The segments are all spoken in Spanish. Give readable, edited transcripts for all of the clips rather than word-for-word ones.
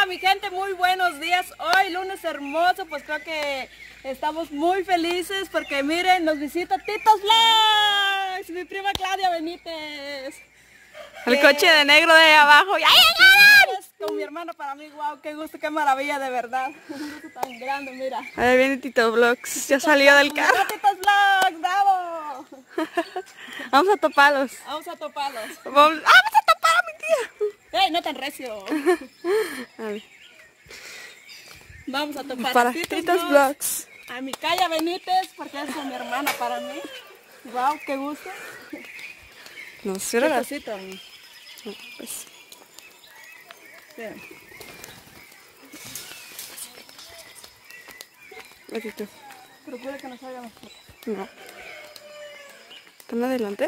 Hola mi gente, muy buenos días. Hoy lunes hermoso, pues creo que estamos muy felices porque miren, nos visita Titos Vlogs, mi prima Claudia Benítez. El coche de negro de abajo. ¡Ya llegaron! Con mi hermano, para mí, wow, qué gusto, qué maravilla, de verdad. Un gusto tan grande, mira. Ahí viene Tito Vlogs, ya salió del carro. Titos Vlogs, bravo. Vamos a toparlos. Vamos a toparlos. Vamos a topar a mi tía. ¡Ey, no tan recio! A ver. Vamos a topar Para a Titos Vlogs. A mi Calla Benítez, porque es mi hermana para mí. Wow, qué gusto. No, cierra la cosita. pues. Bien. Besito. Procura que no salgan las fotos. No. ¿Están adelante?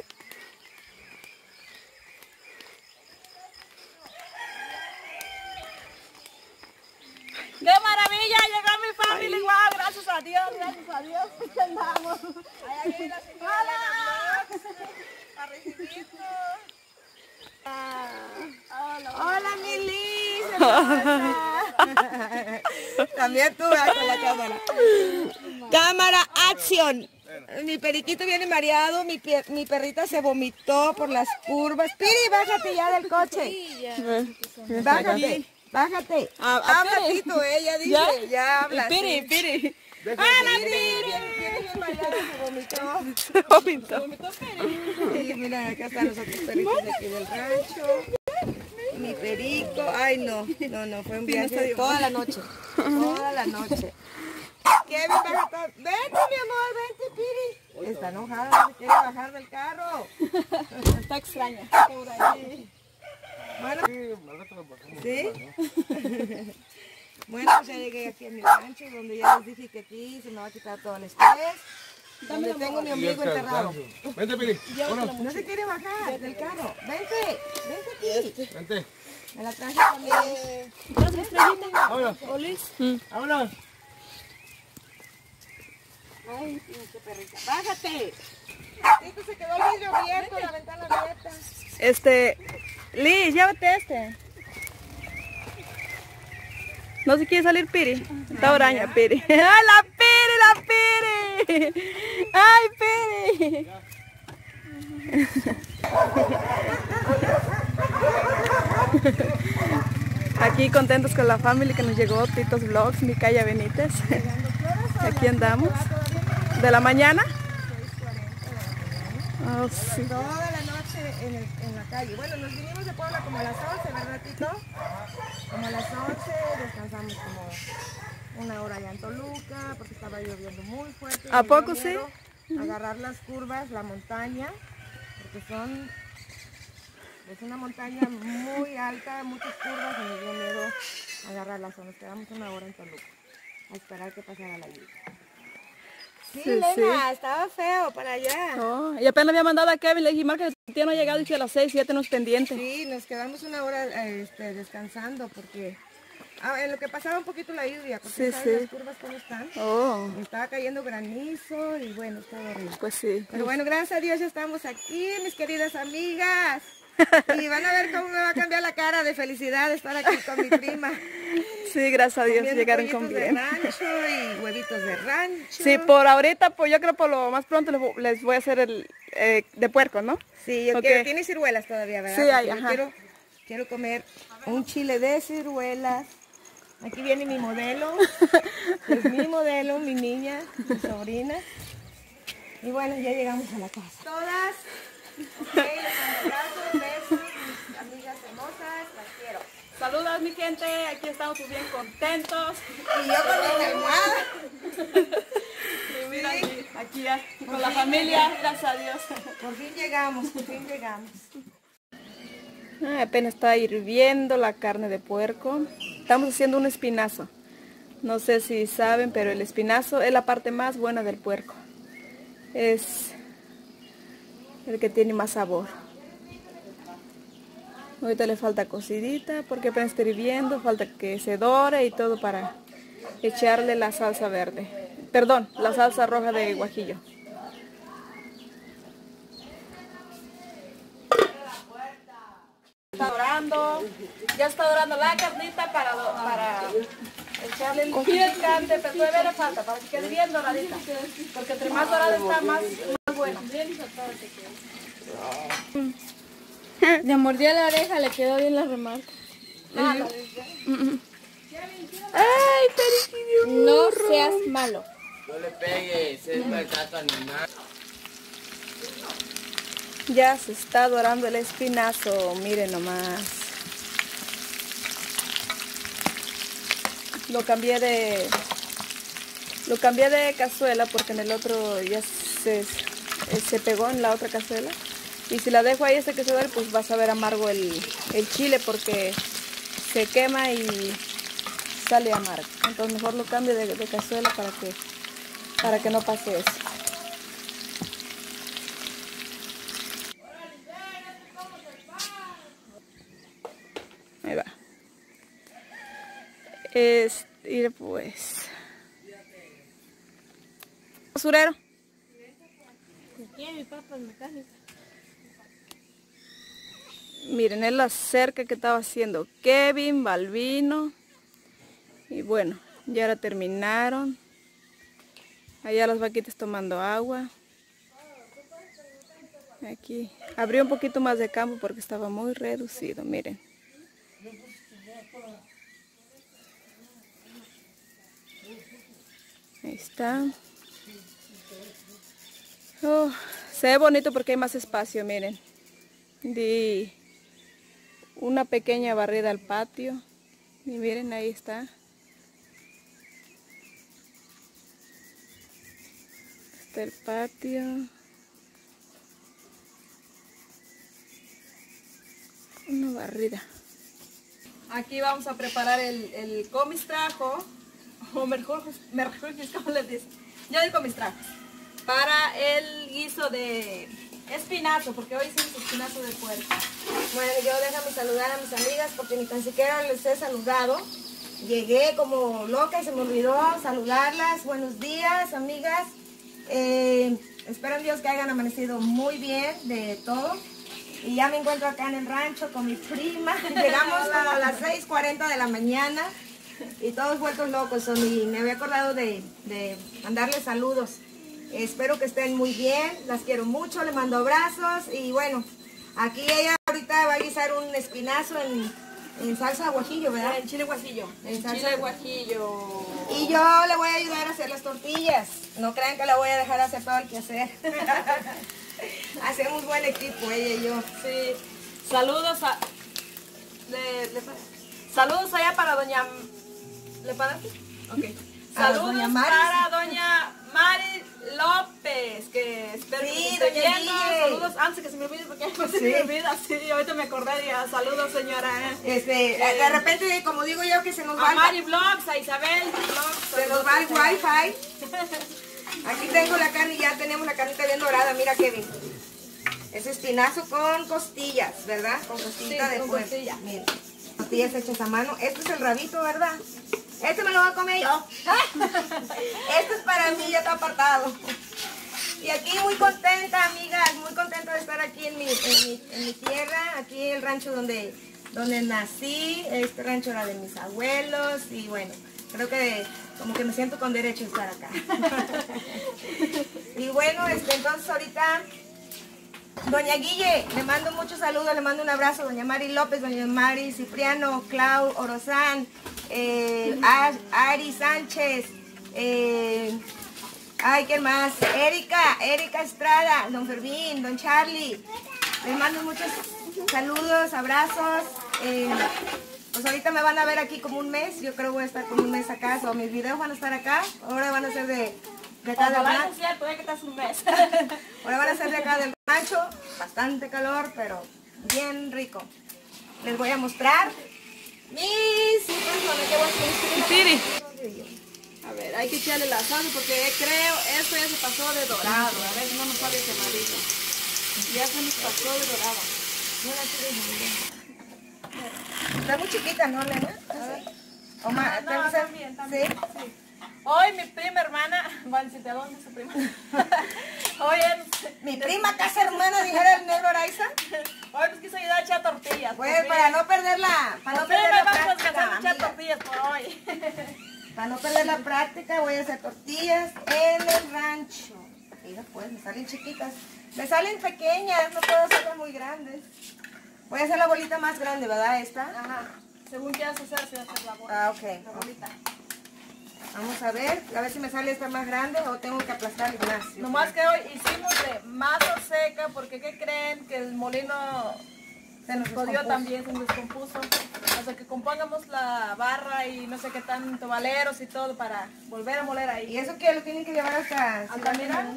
¡Qué maravilla! Llegó mi familia. ¡Wow! Gracias a Dios, gracias a Dios. Aquí andamos. ¡Hola! A recibirnos. Hola, mi Liz. También tú, con la cámara. Cámara, acción. Mi periquito viene mareado, mi perrita se vomitó por las curvas. Piri, bájate ya del coche. Bájate, bájate. Habla Tito, ella dice, ya habla. Piri, Piri. ¡Hola, Piri! Viene bien mareado, se vomitó. Se vomitó. Sí, mira, acá están los otros perritos de aquí del rancho. Mi perico, ay no, fue un viaje de toda la noche. Toda la noche. Kevin, baja. Vente, mi amor, vente, Piri. Está enojada, no se quiere bajar del carro. Está extraña. Bueno, ¿sí? Bueno, pues ya llegué aquí a mi rancho, donde ya les dije que aquí se me va a quitar todo el estrés. Donde tengo mi ombligo enterrado. Vente, Pili. No se quiere bajar del carro. Vente, vente, Piri. Vente. Me la traje también. Vámonos. Vámonos. Ay, qué perrita. ¡Bájate! Tito se quedó el vidrio abierto, la ventana abierta. Liz, llévate este. No se quiere salir Piri. Está oraña Piri. ¡Ay, la Piri, la Piri! ¡Ay, Piri! Aquí contentos con la familia que nos llegó, Titos Vlogs, mi Calla Benítez. Aquí andamos. ¿De la mañana? Oh, sí. Toda la noche en la calle. Bueno, nos vinimos de Puebla como a las 11, ¿verdad, Tito? Como a las 11, descansamos como una hora allá en Toluca, porque estaba lloviendo muy fuerte. ¿A poco sí? Agarrar las curvas, la montaña, porque es una montaña muy alta, muchas curvas, y nos dio miedo agarrarlas. Nos quedamos una hora en Toluca, a esperar que pasara la lluvia. Sí, Lena, estaba feo para allá. Oh, y apenas había mandado a Kevin, le dije, marca, el tío no ha llegado, dice a las 6 y ya tenemos pendiente. Sí, nos quedamos una hora descansando porque en lo que pasaba un poquito la lluvia, porque ¿sabes las curvas cómo están? Oh, Estaba cayendo granizo y bueno, estaba horrible. pues sí. Pero bueno, gracias a Dios ya estamos aquí, mis queridas amigas. Y van a ver cómo me va a cambiar la cara de felicidad de estar aquí con mi prima. Sí, gracias a Dios Comiendo llegaron con pollitos bien. de rancho y huevitos de rancho. Sí, por ahora, pues yo creo por lo más pronto les voy a hacer el de puerco, ¿no? Sí, yo quiero, tiene ciruelas todavía, ¿verdad? Sí, hay, yo quiero comer un chile de ciruelas. Aquí viene mi modelo, es mi modelo, mi niña, mi sobrina. Y bueno, ya llegamos a la casa. Todas, ok, les mando abrazos, besos, mis amigas hermosas, las quiero. Saludos mi gente, aquí estamos bien contentos. Y yo con mi almohada. Y mira, aquí ya, con la familia, gracias a Dios. Por fin llegamos, por fin llegamos. Apenas está hirviendo la carne de puerco. Estamos haciendo un espinazo. No sé si saben, pero el espinazo es la parte más buena del puerco. Es el que tiene más sabor. Ahorita le falta cocidita porque apenas está hirviendo, falta que se dore y todo para echarle la salsa verde. Perdón, la salsa roja de guajillo. Está dorando. dorando la carnita para echarle el picante, pero todavía le falta para que quede bien doradita, porque entre más dorada está, más buena. Le mordió la oreja, le quedó bien la remarca. ¡Ay, periquillo! No seas malo. No le pegues, es maltrato animal. Ya se está dorando el espinazo, miren nomás. Lo cambié de cazuela porque en el otro ya se pegó en la otra cazuela. Y si la dejo ahí hasta que se dore, pues va a saber amargo el chile porque se quema y sale amargo. Entonces mejor lo cambio de cazuela para que no pase eso. Ahí va. Ir pues. Basurero. Mi papá es mecánico. Miren, es la cerca que estaba haciendo Kevin, Balbino. Y bueno, ya ahora terminaron. Allá las vaquitas tomando agua. Aquí abrí un poquito más de campo porque estaba muy reducido, miren. Ahí está. Oh, se ve bonito porque hay más espacio, miren. Di una pequeña barrida al patio. Y miren, ahí está. Está el patio. Una barrida. Aquí vamos a preparar el comistrajo, o mejor, ¿cómo les dicen? Yo digo comistrajo, para el guiso de espinazo, porque hoy hicimos espinazo de puerco. Bueno, yo déjame saludar a mis amigas porque ni tan siquiera les he saludado. Llegué como loca y se me olvidó saludarlas. Buenos días, amigas. Espero en Dios que hayan amanecido muy bien de todo. Y ya me encuentro acá en el rancho con mi prima. Llegamos como a las 6:40 de la mañana y todos vueltos locos son. Y me había acordado de mandarles saludos. Espero que estén muy bien, las quiero mucho, les mando abrazos. Y bueno, aquí ella ahorita va a guisar un espinazo en salsa de guajillo, ¿verdad? En chile guajillo. En salsa chile guajillo. Y yo le voy a ayudar a hacer las tortillas. No crean que la voy a dejar hacer todo el quehacer. Hacemos buen equipo, ella y yo. Sí. Saludos a... Saludos allá para doña... ¿Le paraste? Ok. Saludos doña Mari. para doña Mari López, que espero Sí, que esté doña viendo. Guille. Saludos, antes que se me olvide, porque después se me olvida. Sí, ahorita me acordé ya. Saludos, señora. De repente, como digo yo, que se nos va A Mari Vlogs, a Isabel Vlogs. se nos va el wifi. Aquí tengo la carne y ya tenemos la carnita bien dorada. Mira, Kevin. Es espinazo con costillas, ¿verdad? Con costillita de puerco. costilla. Miren, costillas hechas a mano. Este es el rabito, ¿verdad? Este me lo voy a comer yo. Este es para mí, ya está apartado. Y aquí muy contenta, amigas, muy contenta de estar aquí en mi tierra, aquí el rancho donde nací. Este rancho era de mis abuelos y bueno, creo que como que me siento con derecho a estar acá. Y bueno, entonces ahorita, doña Guille, le mando muchos saludos, le mando un abrazo, doña Mari López, doña Mari Cipriano, Clau Orozán, Ari Sánchez, ay, ¿quién más? Erika Estrada, don Fermín, don Charlie. Les mando muchos saludos, abrazos. Pues ahorita me van a ver aquí como un mes, yo creo que voy a estar como un mes acá, o mis videos van a estar acá, ahora van a ser de acá del rancho. Es cierto, que estás un mes. Ahora van a ser de acá del rancho, bastante calor, pero bien rico. Les voy a mostrar mis hijos con el que voy a hacer. Tiri. A ver, hay que echarle la salsa porque creo esto ya se pasó de dorado. A ver, no nos sale quemadito. Ya se nos pasó de dorado. Está muy chiquita, ¿no, Lena? O más, No, ¿te gusta? también. ¿Sí? Hoy mi prima hermana, bueno, si te dónde es su prima. Hoy es... Mi prima, casa hermana, dijera el negro Araiza. Hoy nos quiso ayudar a echar tortillas. Pues para no perder la, Para no perder la práctica, práctica, echar amiga. tortillas por hoy. Para no perder la práctica voy a hacer tortillas en el rancho. Mira pues, me salen chiquitas. Me salen pequeñas, no puedo hacerlas muy grandes. Voy a hacer la bolita más grande, ¿verdad? Esta. Ajá. Según quieras hacer, así va a ser la bola. Ah, ok. La bolita. Vamos a ver si me sale esta más grande o tengo que aplastar el Ignacio. Nomás que hoy hicimos de masa seca porque ¿qué creen? Que el molino Se nos jodió descompuso. también, se nos descompuso. O sea que compongamos la barra y no sé qué tanto valeros y todo para volver a moler ahí. ¿Y eso que lo tienen que llevar hasta Altamira.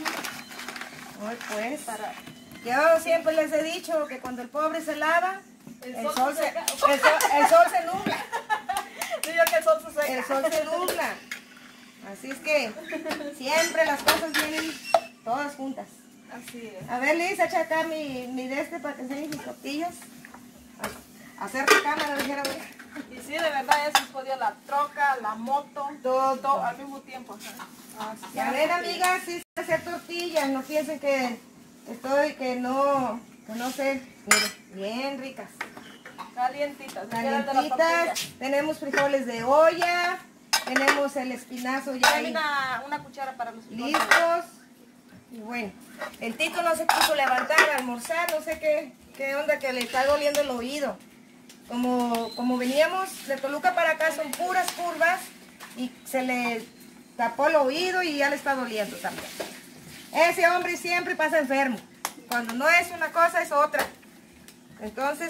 Ay, pues. Para Yo siempre les he dicho que cuando el pobre se lava, el el sol sol se se, seca. el sol se nubla. Digo que el sol se seca. El sol se nubla. Así es que siempre las cosas vienen todas juntas. Así es. A ver, Liz, echa acá mi de este para que enseñes mis tortillas. Acerca cámara, dijera, güey. Y sí, de verdad eso jodió la troca, la moto, todo al mismo tiempo. Y a ver, amigas, sí sé hacer tortillas. No piensen que no sé. Miren, bien ricas. Calientitas. me quedan de la Calientitas. tortilla. Tenemos frijoles de olla. Tenemos el espinazo ya Dame ahí una cuchara para los frijoles. listos. Y bueno, el Tito no se puso a levantar a almorzar. No sé qué onda, que le está doliendo el oído. Como veníamos de Toluca para acá, son puras curvas y se le tapó el oído y ya le está doliendo también. Ese hombre siempre pasa enfermo. Cuando no es una cosa, es otra. Entonces,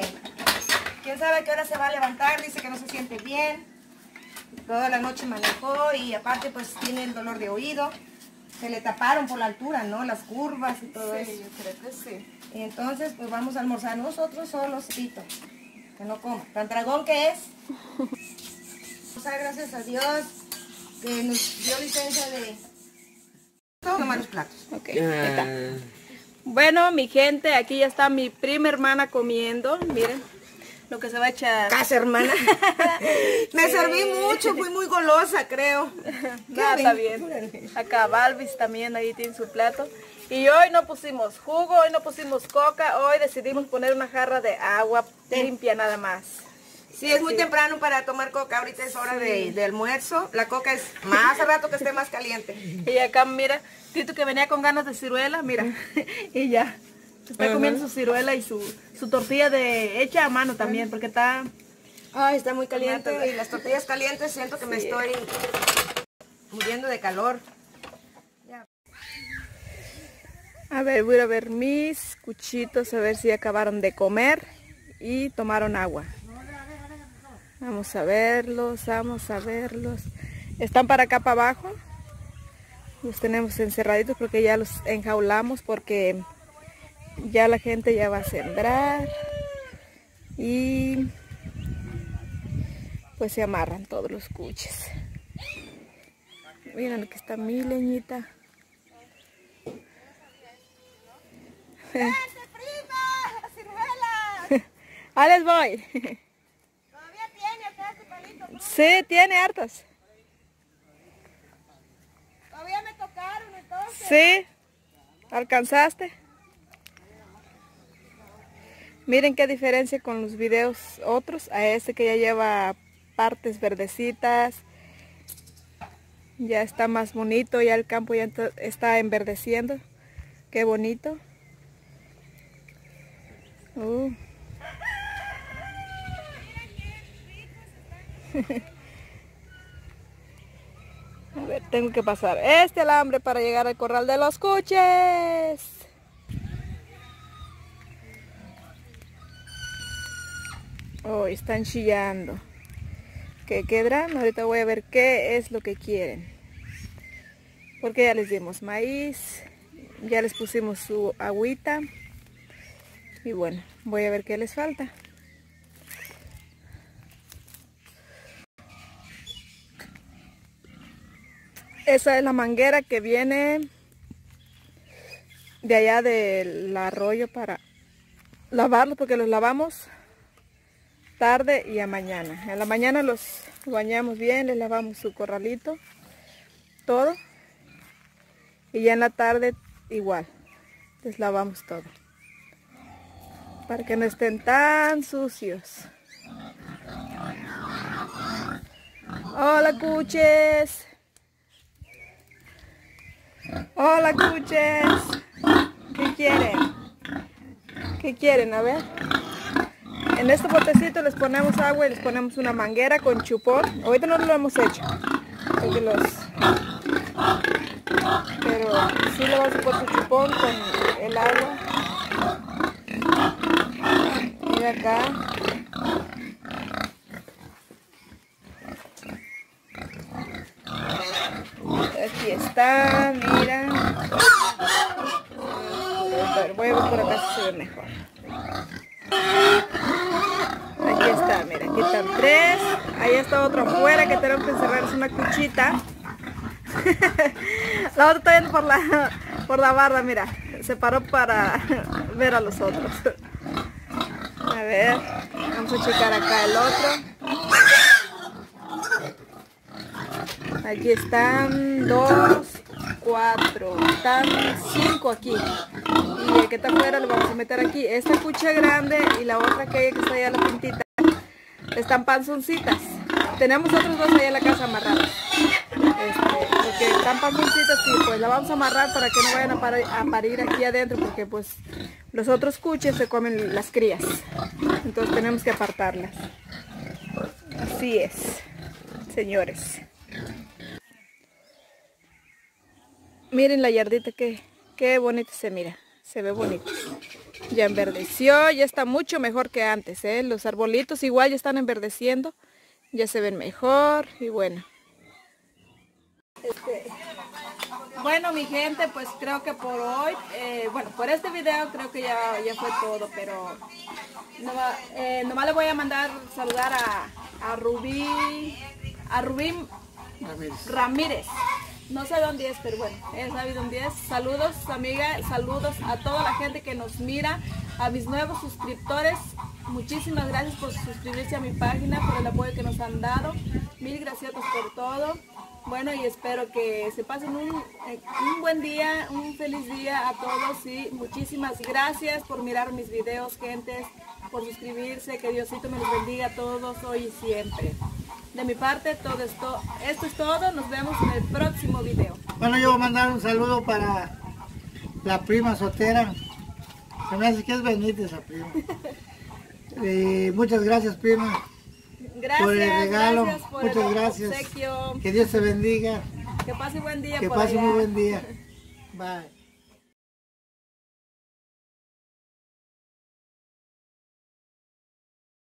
quién sabe a qué hora se va a levantar, dice que no se siente bien. Toda la noche manejó y aparte pues tiene el dolor de oído. Se le taparon por la altura, ¿no? Las curvas y todo eso. Sí, yo creo que sí. Y entonces pues vamos a almorzar nosotros solos, Tito. Que no coma. Tan dragón que es. O sea, gracias a Dios que nos dio licencia de tomar los platos. Ok, ahí está. Bueno, mi gente, aquí ya está mi prima hermana comiendo. Miren lo que se va a echar. Casa, hermana. Me serví mucho, fui muy golosa, creo. Nada, está bien. Acá Balvis también ahí tiene su plato. Y hoy no pusimos jugo, hoy no pusimos coca, hoy decidimos poner una jarra de agua limpia nada más. Sí, es muy temprano para tomar coca, ahorita es hora de almuerzo. La coca es más a rato que esté más caliente. Y acá, mira, Tito que venía con ganas de ciruela, mira, y ya. Está comiendo su ciruela y su tortilla hecha a mano también, porque está... Ay, está muy caliente y las tortillas calientes siento que me estoy muriendo de calor. A ver, voy a ver mis cuchitos, a ver si acabaron de comer y tomaron agua. Vamos a verlos, vamos a verlos. Están para acá para abajo. Los tenemos encerraditos porque ya los enjaulamos porque ya la gente ya va a sembrar. Y pues se amarran todos los cuches. Miren que está mi leñita. prima! ¡Ciruelas! ¡Ah, les voy! ¿Todavía tiene acá este palito? Sí, tiene hartas. ¿Todavía me tocaron entonces? Sí, alcanzaste. Miren qué diferencia con los videos otros a este que ya lleva partes verdecitas. Ya está más bonito, ya el campo ya está enverdeciendo. Qué bonito. A ver, tengo que pasar este alambre para llegar al corral de los cuches. Oh, están chillando. ¿Qué quedarán? Ahorita voy a ver qué es lo que quieren. Porque ya les dimos maíz, ya les pusimos su agüita. Y bueno, voy a ver qué les falta. Esa es la manguera que viene de allá del arroyo para lavarlos, porque los lavamos tarde y a mañana. En la mañana los bañamos bien, les lavamos su corralito, todo. Y ya en la tarde igual, les lavamos todo. para que no estén tan sucios. Hola, cuches. Hola, cuches. ¿Qué quieren? ¿Qué quieren? A ver. En este botecito les ponemos agua y les ponemos una manguera con chupón. Ahorita no lo hemos hecho. Pero sí le vamos a poner su chupón con el agua. Mira acá. Aquí está, mira. Voy a ver por acá si se ve mejor. Aquí está, mira, aquí están 3. Ahí está otro afuera que tenemos que encerrar, es una cuchita. La otra está yendo por la barda, mira. Se paró para ver a los otros. A ver, vamos a checar acá el otro. Aquí están 2, 4, están 5 aquí. Y el que está afuera lo vamos a meter aquí. Esta cucha grande y la otra que está allá, la pintita, están panzoncitas. Tenemos otros 2 allá en la casa amarrados. Porque están panzoncitas y pues la vamos a amarrar para que no vayan a parir aquí adentro, porque pues los otros cuches se comen las crías. Entonces tenemos que apartarlas. Así es, señores. Miren la yardita, qué bonita se mira. Se ve bonito. Ya enverdeció, ya está mucho mejor que antes, ¿eh? Los arbolitos igual ya están enverdeciendo. Ya se ven mejor y bueno. Bueno, mi gente, pues creo que por hoy, bueno, por este video creo que ya fue todo, pero nomás le voy a mandar saludar a Rubí Ramírez. No sé dónde es, pero bueno, he sabido dónde es. Saludos, amiga, saludos a toda la gente que nos mira, a mis nuevos suscriptores. Muchísimas gracias por suscribirse a mi página, por el apoyo que nos han dado. Mil gracias por todo. Bueno, y espero que se pasen un buen día, un feliz día a todos y muchísimas gracias por mirar mis videos, gentes, por suscribirse. Que Diosito me los bendiga a todos hoy y siempre. De mi parte, esto es todo. Nos vemos en el próximo video. Bueno, yo voy a mandar un saludo para la prima soltera. Se me hace que es Benítez esa prima. Muchas gracias, prima. Gracias por el regalo. Gracias por muchas el gracias. obsequio. Que Dios te bendiga. Que pase buen día. Que por pase allá. muy buen día. Bye.